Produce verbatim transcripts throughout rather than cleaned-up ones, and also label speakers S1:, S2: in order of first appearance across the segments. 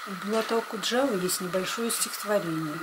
S1: У Булата Окуджавы есть небольшое стихотворение.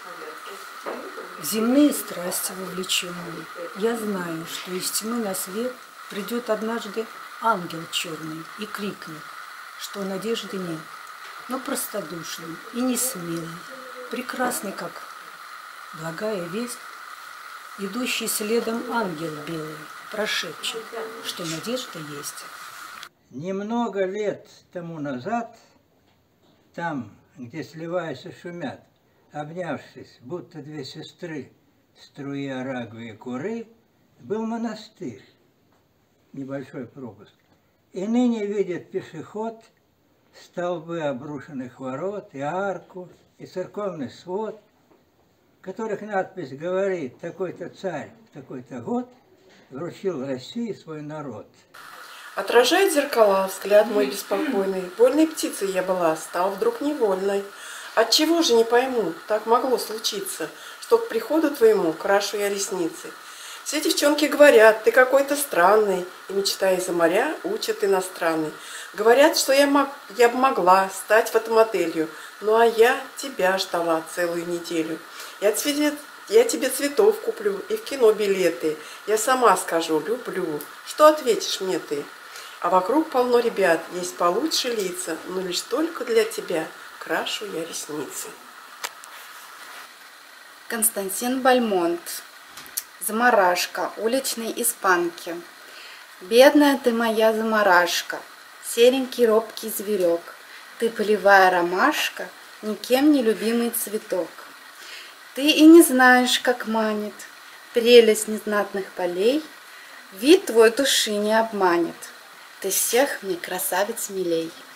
S1: В земные страсти вовлеченные, я знаю, что из тьмы на свет придет однажды ангел черный и крикнет, что надежды нет, но простодушный и несмелый, прекрасный, как благая весть, идущий следом ангел белый прошепчет, что надежда есть.
S2: Немного лет тому назад, там, где сливаются шумят, обнявшись, будто две сестры, струи Арагвы и Куры, был монастырь, небольшой пропуск. И ныне видит пешеход столбы обрушенных ворот, и арку, и церковный свод, в которых надпись говорит: такой-то царь в такой-то год вручил России свой народ.
S3: Отражает зеркала взгляд мой беспокойный. Вольной птицей я была, стал вдруг невольной. Отчего же не пойму, так могло случиться, что к приходу твоему крашу я ресницы. Все девчонки говорят, ты какой-то странный, и, мечтая за моря, учат иностранный. Говорят, что я, мог, я бы могла стать фотомоделью, ну а я тебя ждала целую неделю. Я, цвет, я тебе цветов куплю и в кино билеты. Я сама скажу, люблю. Что ответишь мне ты? А вокруг полно ребят, есть получше лица, но лишь только для тебя крашу я ресницы.
S4: Константин Бальмонт. Замарашка уличной испанки. Бедная ты моя замарашка, серенький робкий зверек, ты полевая ромашка, никем не любимый цветок. Ты и не знаешь, как манит прелесть незнатных полей, вид твой души не обманет, ты всех мне красавиц милей.